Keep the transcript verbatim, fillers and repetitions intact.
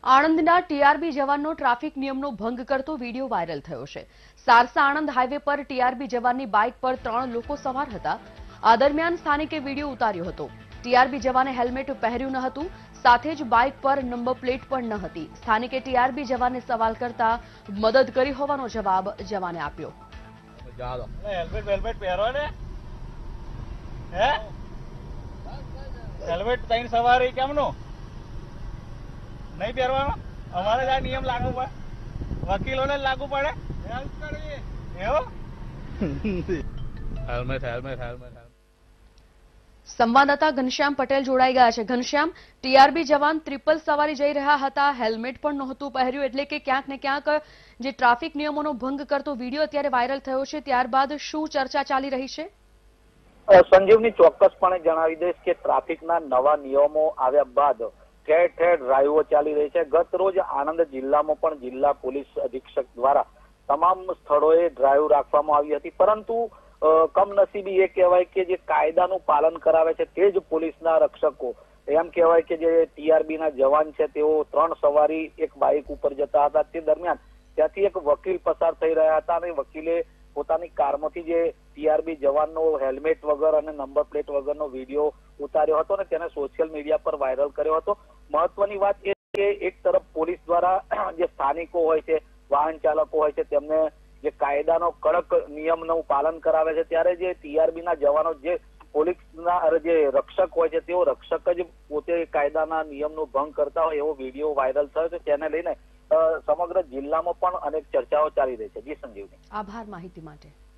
આણંદના TRB જવાનનો traffic નિયમનો ભંગ કરતો વિડીયો વાયરલ થયો છે। સારસા આણંદ હાઈવે પર ટીઆરબી જવાનની બાઇક પર ત્રણ લોકો સવાર હતા। આ દરમિયાન સ્થાનિકે વિડીયો ઉતાર્યો હતો। ટીઆરબી જવાને હેલ્મેટ પહેર્યું ન હતું, સાથે જ બાઇક પર નંબર પ્લેટ પણ ન હતી। સ્થાનિકે ટીઆરબી જવાનને સવાલ કરતા મદદ કરી હોવાનો જવાબ જવાને આપ્યો। હેલ્મેટ હેલ્મેટ પહેરો ને હે હેલ્મેટ તઈને સવારે કેમનો नहीं પહેરવાનો? અમારે જ આ નિયમ લાગુ પડે, વકીલોને લાગુ પડે। હેલ્પ કરવી એવો હેલ્મેટ હેલ્મેટ હેલ્મેટ સંવાદદાતા ઘનશ્યામ પટેલ જોડાઈ ગયા છે। ઘનશ્યામ, ટીઆરબી જવાન ટ્રિપલ સવારી જઈ રહ્યા હતા, હેલ્મેટ પણ નહોતું પહેર્યું, એટલે કે ક્યાંક ને ક્યાંક જે ટ્રાફિક નિયમોનો ભંગ કરતો વિડીયો અત્યારે વાયરલ થયો છે, ત્યારબાદ શું ચર્ચા ચાલી રહી છે? સંજીવની, ચોક્કસપણે જણાવી દઈશ કે ટ્રાફિકના નવા નિયમો આવ્યા બાદ ઠેર ઠેર ડ્રાઈવો ચાલી રહી છે। ગત રોજ આણંદ જિલ્લામાં પણ જિલ્લા પોલીસ અધિક્ષક દ્વારા તમામ સ્થળોએ ડ્રાઈવ રાખવામાં આવી હતી, પરંતુ કમનસીબી એ કહેવાય કે જે કાયદાનું પાલન કરાવે છે તે જ પોલીસના રક્ષકો, એમ કહેવાય કે જે ટીઆરબી ના જવાન છે તેઓ ત્રણ સવારી એક બાઇક ઉપર જતા હતા। તે દરમિયાન ત્યાંથી એક વકીલ પસાર થઈ રહ્યા હતા અને વકીલે પોતાની કારમાંથી જે ટીઆરબી જવાનનો હેલ્મેટ વગર અને નંબર પ્લેટ વગરનો વિડીયો ઉતાર્યો હતો ને તેને સોશિયલ મીડિયા પર વાયરલ કર્યો હતો। મહત્વની વાત એ કે એક તરફ પોલીસ દ્વારા જે સ્થાનિકો હોય છે, વાહન ચાલકો હોય છે, તેમને જે કાયદાનો કડક નિયમનું પાલન કરાવે છે, ત્યારે જે ટીઆરબી ના જવાનો જે પોલીસના જે રક્ષક હોય છે તેઓ રક્ષક જ પોતે કાયદાના નિયમનો ભંગ કરતા હોય એવો વિડીયો વાયરલ થયો છે। તેને લઈને સમગ્ર જિલ્લામાં પણ અનેક ચર્ચાઓ ચાલી રહી છે। જી સંજીવની, આભાર માહિતી માટે।